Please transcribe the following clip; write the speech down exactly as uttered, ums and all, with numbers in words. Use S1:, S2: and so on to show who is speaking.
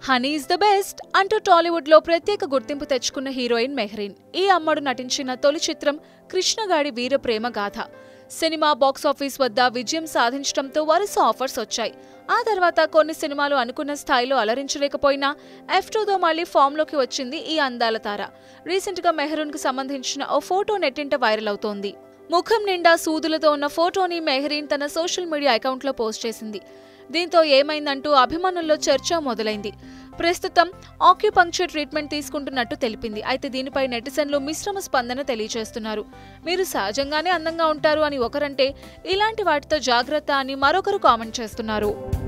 S1: Honey is the best అంటూ టాలీవుడ్ లో ప్రత్యేక గుర్తింపు తెచ్చుకున్న హీరోయిన్ మెహ్రీన్. ఈ అమ్మడు నటించిన తొలి చిత్రం కృష్ణగాడి వీర ప్రేమ గాథ. సినిమా బాక్సాఫీస్ వద్ద విజయం సాధించడంతో వరుస ఆఫర్స్ వచ్చాయి. ఆ తర్వాత కొన్ని సినిమాలు అనుకున్న స్థాయిలో అలరించలేకపోయినా ఎఫ్ టూతో మళ్లీ ఫామ్ లోకి వచ్చింది ఈ అందాల తార. రీసెంట్ గా మెహ్రీన్ కు సంబంధించిన ఓ ఫోటో నెట్టింట వైరల్ అవుతోంది. ముఖం నిండా సూదులతో ఉన్న ఫోటోని మెహ్రీన్ తన సోషల్ మీడియా అకౌంట్ లో పోస్ట్ చేసింది. దీంతో ఏమైందంటూ అభిమానుల్లో చర్చ మొదలైంది. ప్రస్తుతం ఆక్యుపంక్చర్ ట్రీట్మెంట్ తీసుకుంటున్నట్టు తెలిపింది. అయితే దీనిపై నెటిజన్లు మిశ్రమ స్పందన తెలియజేస్తున్నారు. మీరు సహజంగానే అందంగా ఉంటారు అని ఒకరంటే, ఇలాంటి వాటితో జాగ్రత్త అని మరొకరు కామెంట్ చేస్తున్నారు.